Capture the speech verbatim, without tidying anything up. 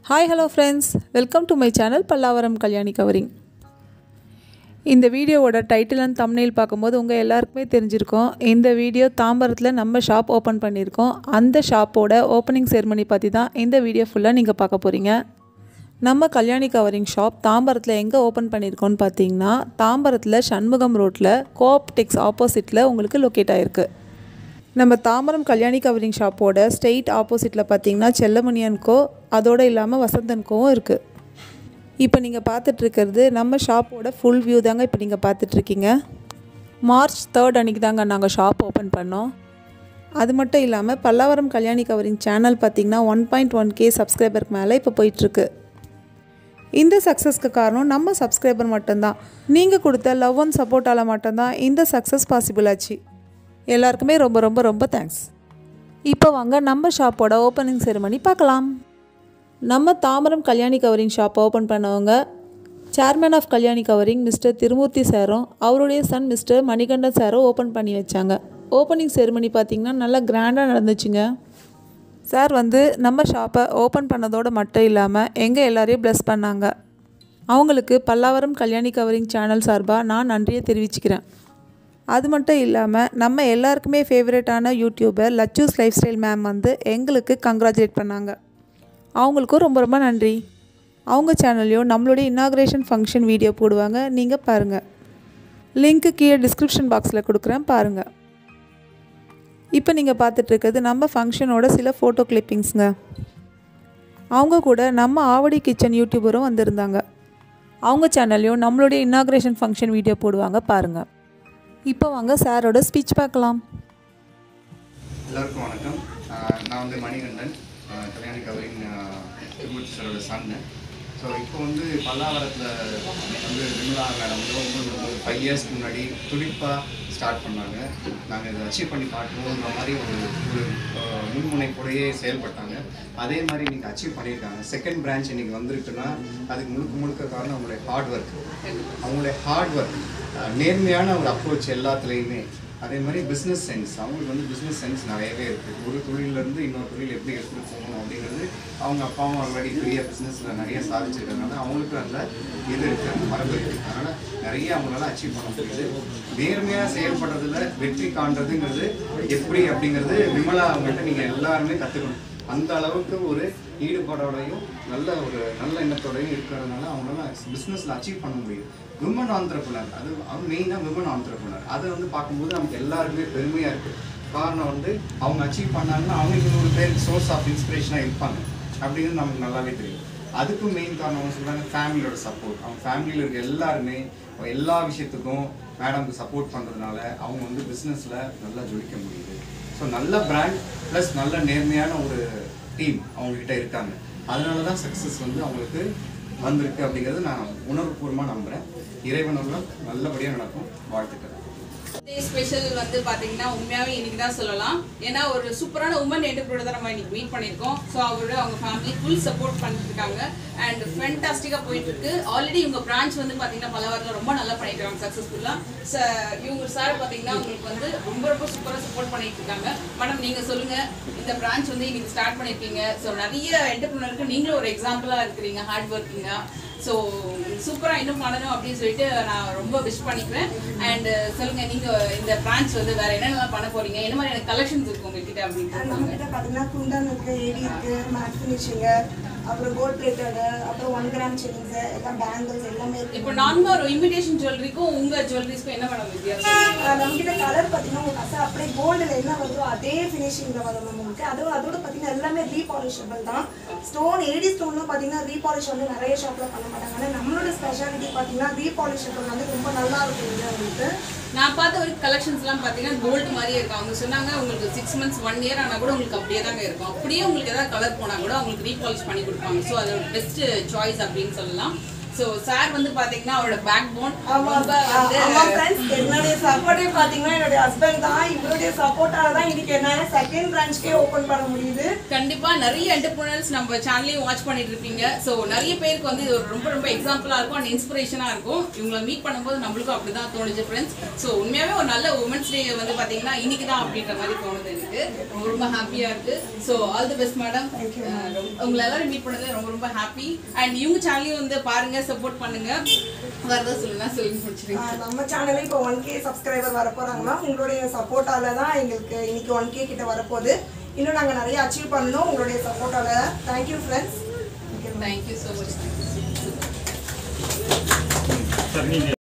Hi hello friends, welcome to my channel Pallavaram Kalyani covering. இந்த வீடியோவோட title and thumbnail பார்க்கும்போது உங்கள் எல்லாருக்குமே தெரிஞ்சிருக்கும். இந்த வீடியோ தாம்பரத்தில் நம்ம ஷாப் ஓப்பன் பண்ணியிருக்கோம். அந்த ஷாப்போட ஓப்பனிங் செரிமனி பற்றி தான் இந்த வீடியோ ஃபுல்லாக நீங்கள் பார்க்க போகிறீங்க. நம்ம கல்யாணி கவரிங் ஷாப் தாம்பரத்தில் எங்கே ஓப்பன் பண்ணியிருக்கோன்னு பார்த்தீங்கன்னா, தாம்பரத்தில் சண்முகம் ரோட்டில் கோஆப்டெக்ஸ் ஆப்போசிட்டில் உங்களுக்கு லொக்கேட் ஆகிருக்கு. நம்ம தாம்பரம் கல்யாணி கவரிங் ஷாப்போட ஸ்ட்ரெயிட் ஆப்போசிட்டில் பார்த்தீங்கன்னா செல்லமணியன்கோ, அதோடு இல்லாமல் வசந்தன்கோவும் இருக்குது. இப்போ நீங்கள் பார்த்துட்ருக்கிறது நம்ம ஷாப்போட ஃபுல் வியூ தாங்க. இப்போ நீங்கள் பார்த்துட்ருக்கீங்க. மார்ச் தேர்ட் அன்றைக்கி தாங்க நாங்கள் ஷாப் ஓப்பன் பண்ணோம். அது மட்டும் இல்லாமல் பல்லாவரம் கல்யாணி கவரிங் சேனல் பார்த்திங்கன்னா ஒன் பாயிண்ட் ஒன் கே சப்ஸ்கிரைபருக்கு மேலே இப்போ போயிட்டுருக்கு. இந்த சக்ஸஸ்க்கு காரணம் நம்ம சப்ஸ்கிரைபர் மட்டும்தான். நீங்கள் கொடுத்த லவ் அண்ட் சப்போர்ட்டால் மட்டும்தான் இந்த சக்ஸஸ் பாசிபிள் ஆச்சு. எல்லாருக்குமே ரொம்ப ரொம்ப ரொம்ப தேங்க்ஸ். இப்போ வாங்க நம்ம ஷாப்போட ஓப்பனிங் செரிமனி பார்க்கலாம். நம்ம Tambaram Kalyani covering shop open பண்ணவங்க chairman of Kalyani covering mister Thirumurthy சாரும் அவருடைய சன் மிஸ்டர் மணிகண்டன் சாரும் ஓப்பன் பண்ணி வச்சாங்க. ஓப்பனிங் செரிமனி பார்த்திங்கன்னா நல்லா கிராண்டாக நடந்துச்சுங்க. சார் வந்து நம்ம ஷாப்பை ஓப்பன் பண்ணதோடு மட்டும் இல்லாமல் எங்கள் எல்லாரையும் ப்ளஸ் பண்ணாங்க. அவங்களுக்கு பல்லாவரம் கல்யாணி கவரிங் சேனல் சார்பாக நான் நன்றியை தெரிவிச்சுக்கிறேன். அது மட்டும் இல்லாமல் நம்ம எல்லாருக்குமே ஃபேவரட்டான YouTuber Lachu's lifestyle ma'am வந்து எங்களுக்கு கங்க்ராச்சுலேட் பண்ணாங்க. அவங்களுக்கும் ரொம்ப ரொம்ப நன்றி. அவங்க சேனல்லையும் நம்மளுடைய இனாக்ரேஷன் ஃபங்க்ஷன் வீடியோ போடுவாங்க, நீங்கள் பாருங்கள். லிங்க்கு கீழே டிஸ்கிரிப்ஷன் பாக்ஸில் கொடுக்குறேன், பாருங்கள். இப்போ நீங்கள் பார்த்துட்ருக்கிறது நம்ம ஃபங்க்ஷனோட சில ஃபோட்டோ கிளிப்பிங்ஸுங்க. அவங்க கூட நம்ம ஆவடி கிச்சன் யூடியூபரும் வந்திருந்தாங்க. அவங்க சேனல்லையும் நம்மளுடைய இனாக்ரேஷன் ஃபங்க்ஷன் வீடியோ போடுவாங்க, பாருங்கள். இப்போ வாங்க சாரோட ஸ்பீச் பார்க்கலாம். எல்லாருக்கும் வணக்கம். நான் வந்து மணிகண்டன், கல்யாணி கவரிங் திருமூர்த்தி சாரோட சன்னு. ஸோ இப்போ வந்து பல்லாவரத்தில் வந்து விமலா மேடம் வந்து ஒரு ஃபைவ் இயர்ஸ்க்கு முன்னாடி துடிப்பாக ஸ்டார்ட் பண்ணாங்க. நாங்கள் இதை அச்சீவ் பண்ணி காட்டணுன்ற மாதிரி ஒரு ஒரு முன்முனைப்போடையே செயல்பட்டாங்க. அதே மாதிரி இன்றைக்கி அச்சீவ் பண்ணியிருக்காங்க. செகண்ட் பிரான்ச் இன்றைக்கி வந்திருக்குன்னா அதுக்கு முழுக்க முழுக்க காரணம் அவங்களுடைய ஹார்ட் ஒர்க். அவங்களுடைய ஹார்ட் ஒர்க், நேர்மையான ஒரு அப்ரோச் எல்லாத்துலேயுமே. அதே மாதிரி பிஸ்னஸ் சென்ஸ், அவங்களுக்கு வந்து பிஸ்னஸ் சென்ஸ் நிறையவே இருக்குது. ஒரு தொழிலேருந்து இன்னொரு தொழில் எப்படி எடுத்துகிட்டு போகணும் அப்படிங்கிறது அவங்க அப்பாவும் ஆல்ரெடி பெரிய பிஸ்னஸில் நிறைய சாதிச்சிருக்கிறதுனால அவங்களுக்கு அந்த இது இருக்குது, அந்த மரபு இருக்குது. அதனால் நிறைய அவங்களால அச்சீவ் பண்ண முடியுது. நேர்மையாக செயல்படுறதுல வெற்றி காண்றதுங்கிறது எப்படி அப்படிங்கிறது விமலா அவங்கள்ட்ட நீங்கள் எல்லாருமே கற்றுக்கணும். அந்த அளவுக்கு ஒரு ஈடுபாடோடையும் நல்ல ஒரு நல்ல எண்ணத்தோடையும் இருக்கிறதுனால அவங்களால பிஸ்னஸில் அச்சீவ் பண்ண முடியும். விமன் ஆண்டர்ப்ரனர், அது மெயினாக விமன் ஆண்டர்ப்ரனர், அதை வந்து பார்க்கும்போது நமக்கு எல்லாருக்குமே பெருமையாக இருக்குது. காரணம் வந்து அவங்க அச்சீவ் பண்ணாங்கன்னா அவங்களுக்கு ஒரு பேருக்கு சோர்ஸ் ஆஃப் இன்ஸ்பிரேஷனாக இருப்பாங்க அப்படிங்கிறது நமக்கு நல்லாவே தெரியும். அதுக்கும் மெயின் காரணம் அவங்க சொல்கிறாங்க ஃபேமிலியோட சப்போர்ட். அவங்க ஃபேமிலியில் இருக்க எல்லாருமே எல்லா விஷயத்துக்கும் மேடம்க்கு சப்போர்ட் பண்ணுறதுனால அவங்க வந்து பிஸ்னஸில் நல்லா ஜொலிக்க முடியுது. ஸோ நல்ல பிராண்ட் ப்ளஸ் நல்ல நேர்மையான ஒரு டீம் அவங்கக்கிட்ட இருக்காங்க. அதனால தான் சக்ஸஸ் வந்து அவங்களுக்கு வந்திருக்கு அப்படிங்கிறது நான் உணர்வுபூர்வமாக நம்புகிறேன். இறைவனர்கள் நல்லபடியாக நடக்கும். வாழ்த்துக்கள். ஸ்பெஷல் வந்து பார்த்தீங்கன்னா உண்மையாகவே இன்னைக்கு தான் சொல்லலாம். ஏன்னா ஒரு சூப்பரான உமன் என்டர்பிரினர் தான் நம்ம இன்னைக்கு மீட் பண்ணியிருக்கோம். ஸோ அவரோட அவங்க ஃபேமிலி ஃபுல் சப்போர்ட் பண்ணிட்டு இருக்காங்க அண்ட் ஃபென்டாஸ்டிக்காக போயிட்டு இருக்கு. ஆல்ரெடி இவங்க பிரான்ச் வந்து பார்த்தீங்கன்னா பலவாரத்தில் ரொம்ப நல்லா பண்ணிட்டு இருக்காங்க சக்ஸஸ்ஃபுல்லாக. ச இவங்க சார் பார்த்தீங்கன்னா உங்களுக்கு வந்து ரொம்ப ரொம்ப சூப்பராக சப்போர்ட் பண்ணிட்டு இருக்காங்க. மேடம் நீங்கள் சொல்லுங்கள், இந்த பிரான்ச் வந்து இன்னைக்கு ஸ்டார்ட் பண்ணியிருக்கீங்க. ஸோ நிறைய என்டர்பிரினருக்கு நீங்களும் ஒரு எக்ஸாம்பிளாக இருக்கிறீங்க, ஹார்ட் ஒர்க்கிங்காக. ஸோ சூப்பராக இன்னும் பண்ணணும் அப்படின்னு சொல்லிட்டு நான் ரொம்ப விஷ் பண்ணிக்கிறேன். அண்ட் சொல்லுங்கள், நீங்கள் இந்த பிரான்ச் வந்து வேறு என்னென்னலாம் பண்ண போகிறீங்க, என்ன மாதிரி எனக்கு கலெக்ஷன்ஸ் இருக்குது உங்ககிட்ட அப்படின்னு? நம்மகிட்ட பார்த்தீங்கன்னா குந்தன் இருக்குது, ஏடி இருக்குது, மேட் ஃபினிஷிங்கு, அப்புறம் கோல்ட் பிளேட்டடு, அப்புறம் ஒன் கிராம் செயின்ஸு, எல்லாம் பேங்கிள்ஸ் எல்லாமே இருக்குது. இப்போ நார்மலாக ஒரு இமிடேஷன் ஜுவல்லரிக்கும் உங்கள் ஜுவல்லரிஸ்க்கும் என்ன மேடம் வித்தியாசம்? நம்மகிட்ட கலர் பார்த்தீங்கன்னா உங்களுக்கு அசை அப்படியே கோல்டில் என்ன வருதோ அதே ஃபினிஷிங்கில் வரும் உங்களுக்கு. அதுவும் அதோட பார்த்தீங்கன்னா எல்லாமே ரீபாலிஷபிள் தான். ஸ்டோன் ஏடி ஸ்டோன்லாம் பார்த்தீங்கன்னா ரீபாலிஷ் வந்து நிறைய ஷாப்பில் பண்ண மாட்டாங்க. ஆனால் நம்மளோட ஸ்பெஷாலிட்டி பார்த்தீங்கன்னா ரீபாலிஷபிள் வந்து ரொம்ப நல்லா இருக்கும் உங்களுக்கு. நான் பார்த்த ஒரு கலெக்ஷன்ஸ்லாம் பார்த்தீங்கன்னா கோல்டு மாதிரியே இருக்கும். அவங்க சொன்னாங்க உங்களுக்கு சிக்ஸ் மந்த்ஸ் ஒன் இயர் ஆனால் கூட உங்களுக்கு அப்படியே தாங்க இருக்கும். அப்படியே உங்களுக்கு ஏதாவது கலர் போனால் கூட உங்களுக்கு ரீபாலிஷ் பண்ணி கொடுப்பாங்க. ஸோ அது ஒரு பெஸ்ட் சாய்ஸ் அப்படின்னு சொல்லலாம். ஸோ சார் வந்து பாத்தீங்கன்னா அவரோட பேக் போன். ஆமா ஆமா ஃப்ரெண்ட்ஸ், என்னுடைய சப்போர்ட்டே பாத்தீங்கன்னா என்னுடைய ஹஸ்பண்ட் தான். இவருடைய சப்போர்ட்டால தான் இன்னைக்கு என்னால செகண்ட் பிரான்ச்க்கே ஓபன் பண்ண முடியுது. கண்டிப்பா நிறைய என்டர்பிரினர்ஸ் நம்ம சேனலையும் வாட்ச் பண்ணிட்டு இருப்பீங்க. ஸோ நிறைய பேருக்கு வந்து இது ஒரு ரொம்ப ரொம்ப எக்ஸாம்பிளா இருக்கும் அண்ட் இன்ஸ்பிரேஷனா இருக்கும். இவங்களை மீட் பண்ணும்போது நம்மளுக்கும் அப்படிதான் தோணுச்சு ஃப்ரெண்ட்ஸ். ஸோ உண்மையாவே ஒரு நல்ல உமன்ஸ் டே வந்து பாத்தீங்கன்னா இன்னைக்கு தான் அப்படின்ற மாதிரி தோணுது எனக்கு. ரொம்ப ரொம்ப ஹாப்பியா இருக்கு. So all the best madam. உங்களை எல்லாரும் மீட் பண்ணது ரொம்ப ரொம்ப ஹாப்பி. அண்ட் இவங்க சேனலையும் வந்து பாருங்க, சப்போர்ட் பண்ணுங்க. வரதா சொல்லுங்க சொல்லி முடிச்சிருங்க. நம்ம சேனல்ல இப்போ ஒன் கே சப்ஸ்கிரைபர் வர போறாங்க மேம். உங்களுடைய சப்போர்ட்டால தான் எங்களுக்கு இன்னைக்கு ஒன் கே கிட்ட வரப்போகுது. இன்னும் நாங்கள் நிறைய அச்சீவ் பண்ணணும் உங்களுடைய சப்போர்ட்டால. Thank you friends. Thank you so much.